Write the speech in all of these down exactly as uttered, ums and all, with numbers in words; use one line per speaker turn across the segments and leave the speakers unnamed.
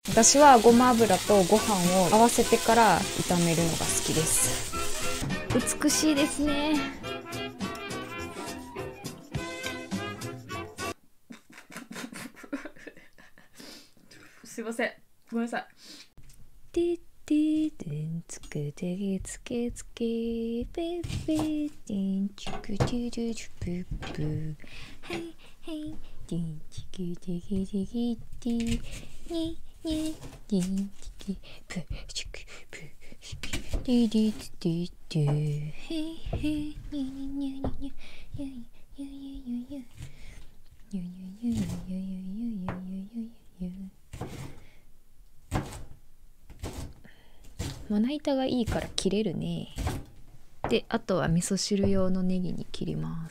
私はごま油とご飯を合わせてから炒めるのが好きです。美しいですね。すいません、ごめんなさい。ティティテンつけてつけつけペペテンチュクチュチュチュププはいはいテンチキチキチキティニニテンチキプチュクプチュクティティティティヘイヘイニニニニニニユユユユユユユユユユユユユユユユまな板がいいから切れるね。で、あとは味噌汁用のネギに切ります。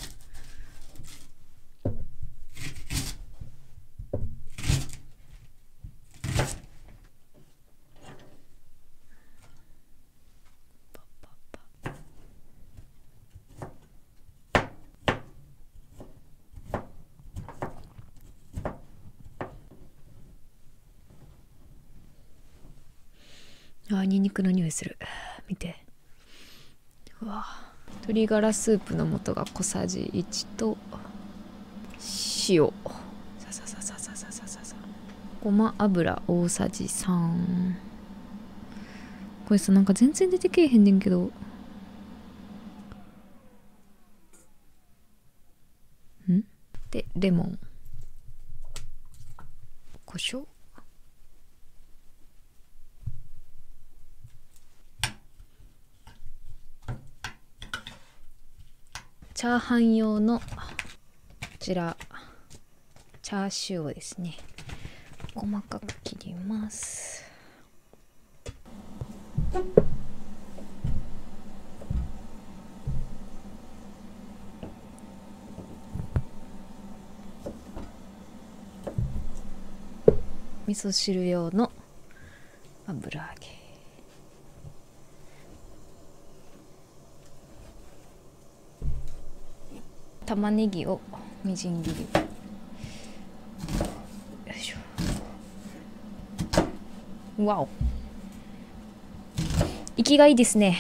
あー、ニンニクの匂いする。見て。うわ、鶏ガラスープの素が小さじいちと塩、さささささささささ、ごま油大さじさん。これさ、なんか全然出てけえへんねんけど。んで、レモン、胡椒、チャーハン用のこちらチャーシューをですね、細かく切ります。味噌汁用の油揚げ、玉ねぎをみじん切り、よいしょ。わお、生きがいいですね。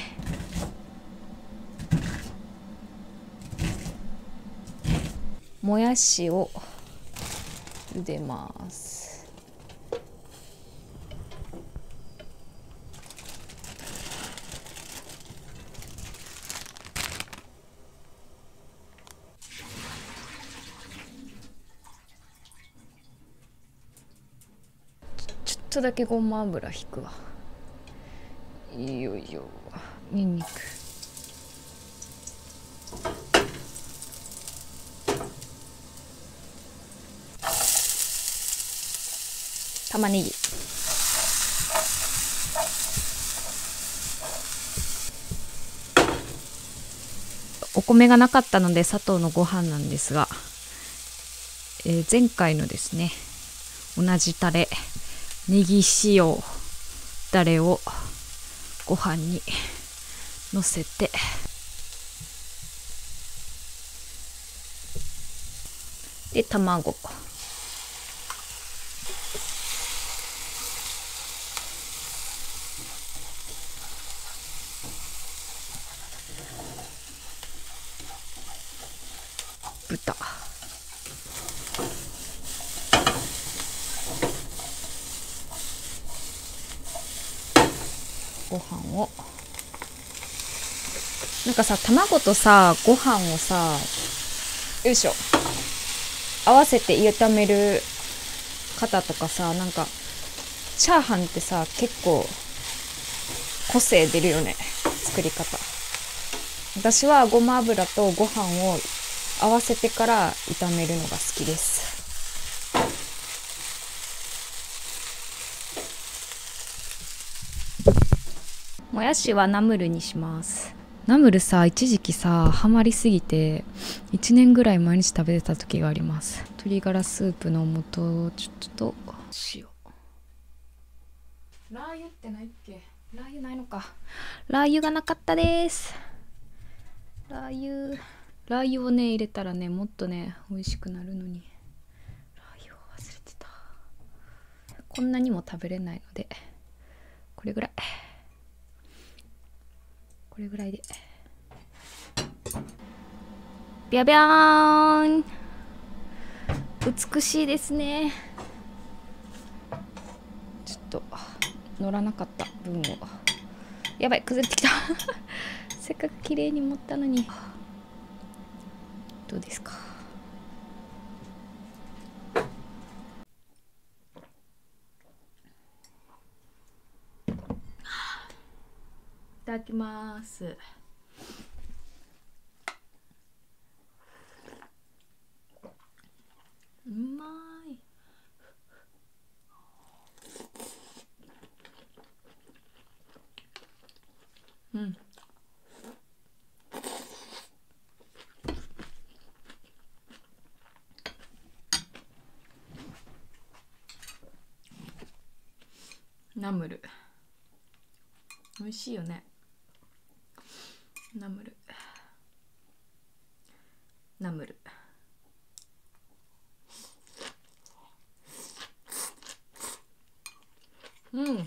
もやしを茹でます。ちょっとだけごま油引くわ。よいよ。にんにく、玉ねぎ、お米がなかったので砂糖のご飯なんですが、えー、前回のですね同じタレ、ネギ塩タレをご飯にのせて、で卵、豚、ご飯を、なんかさ、卵とさご飯をさ、よいしょ、合わせて炒める方とかさ、なんかチャーハンってさ結構個性出るよね、作り方。私はごま油とご飯を合わせてから炒めるのが好きです。もやしはナムルにします。ナムルさ、一時期さハマりすぎていちねんぐらい毎日食べてた時があります。鶏ガラスープの素ちょっと塩、ラー油ってないっけ。ラー油ないのか。ラー油がなかったです。ラー油ラー油をね入れたらね、もっとね美味しくなるのに、ラー油を忘れてた。 こんなにも食べれないのでこれぐらいこれぐらいでビャビャーン。美しいですね。ちょっと乗らなかった分をやばい崩れてきたせっかく綺麗に持ったのに。どうですか。いただきます。うまい。うん。ナムル美味しいよね。ナムルナムルうん、うん、うん。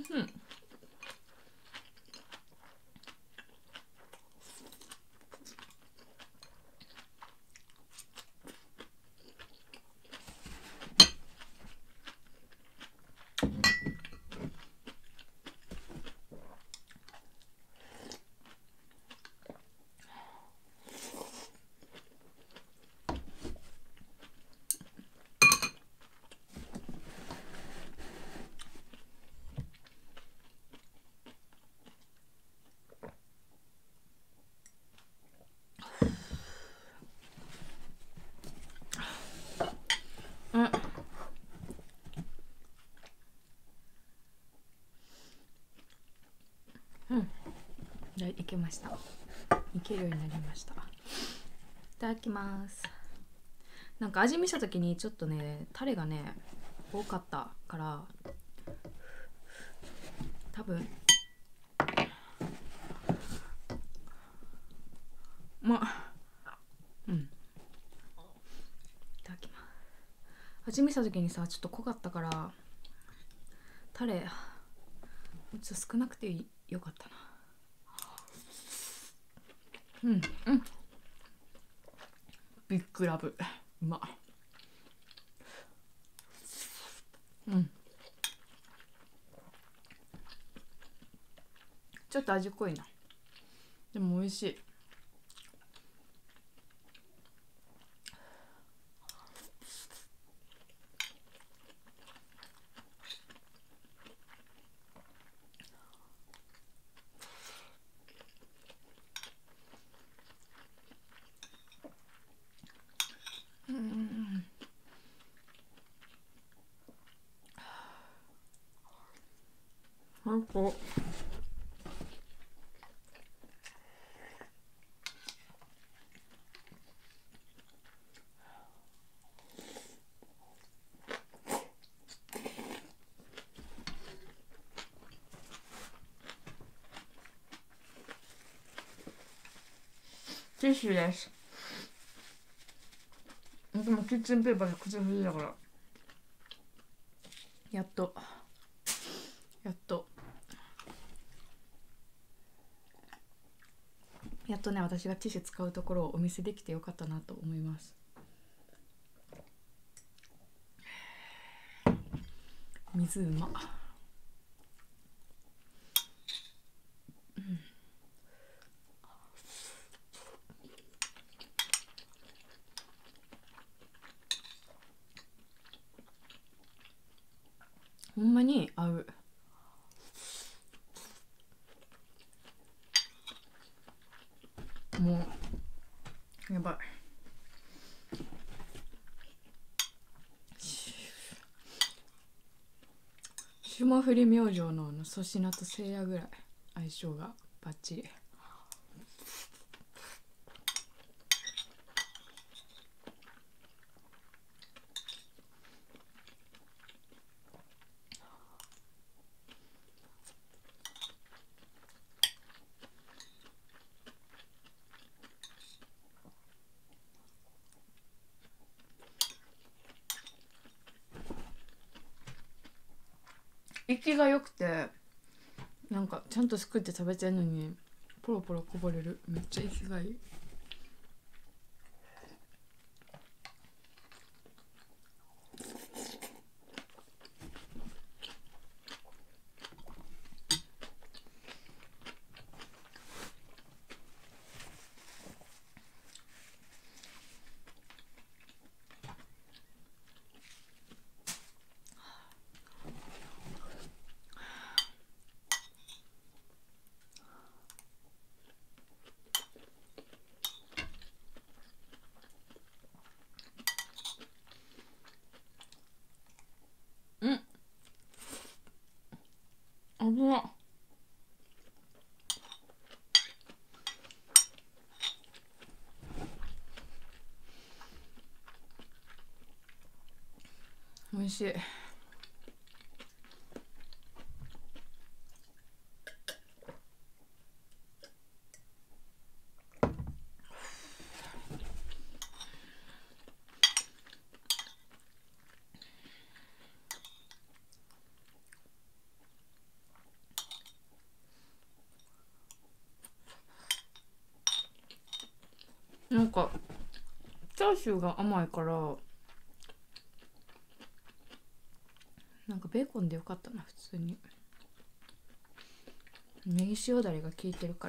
うん、じゃあいけました。いけるようになりました。いただきます。なんか味見した時にちょっとねタレがね多かったから多分まあうんいただきます。味見した時にさちょっと濃かったからタレちょっと少なくてよかったな。うんうん。ビッグラブうまうん。ちょっと味濃いな。でも美味しい。うん。最高。ティッシュです。でもキッチンペーパーで口拭いだからやっとやっとやっとね私がティッシュ使うところをお見せできてよかったなと思います。水うまほんまに合う。もうやばい。霜降り明星のあの粗品とせいやぐらい相性がバッチリ。 生きが良くて、なんかちゃんとすくって食べてんのにポロポロこぼれる。めっちゃ生きがいい。うん、危なっ。美味しい。なんかチャーシューが甘いからなんかベーコンでよかったな。普通にネギ塩だれが効いてるから。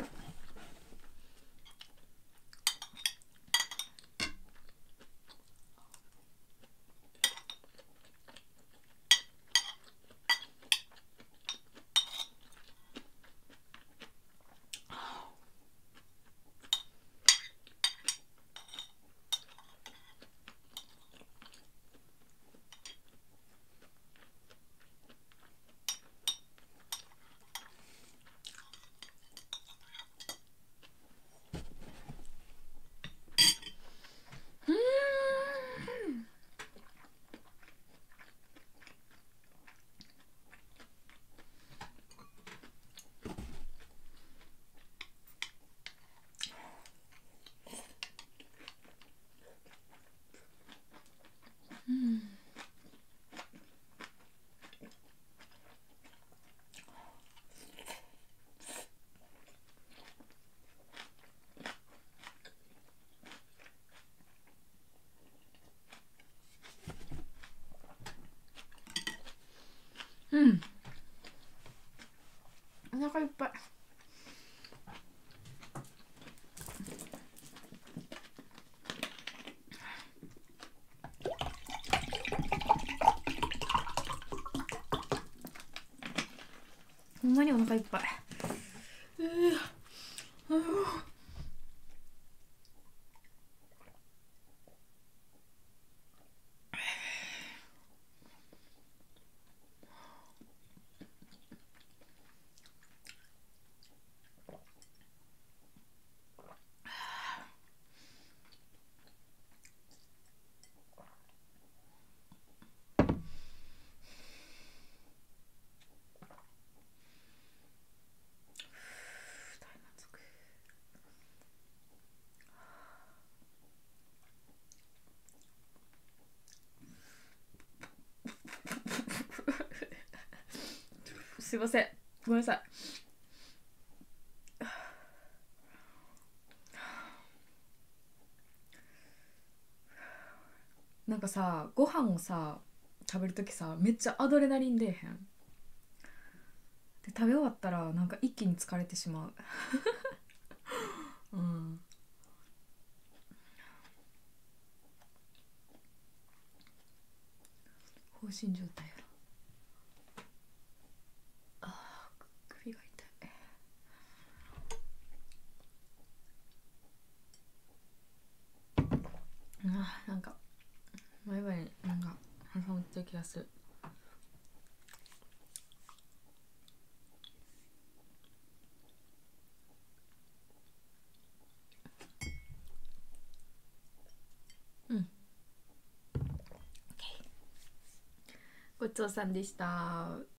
うん、お腹いっぱい。ほんまにお腹いっぱい。うーうーすいません、ごめんなさい。なんかさ、ご飯をさ食べるときさ、めっちゃアドレナリン出えへん？で食べ終わったらなんか一気に疲れてしまう。うん、放心状態やろ。あー、首が痛い。あー、なんか前歯になんか挟まってる気がする。うん、ごちそうさんでした。